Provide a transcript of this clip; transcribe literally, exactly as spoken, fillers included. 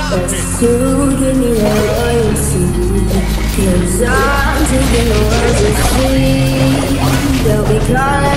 That's to give me that loyalty. Cause I'm taking the world to see. They'll be calling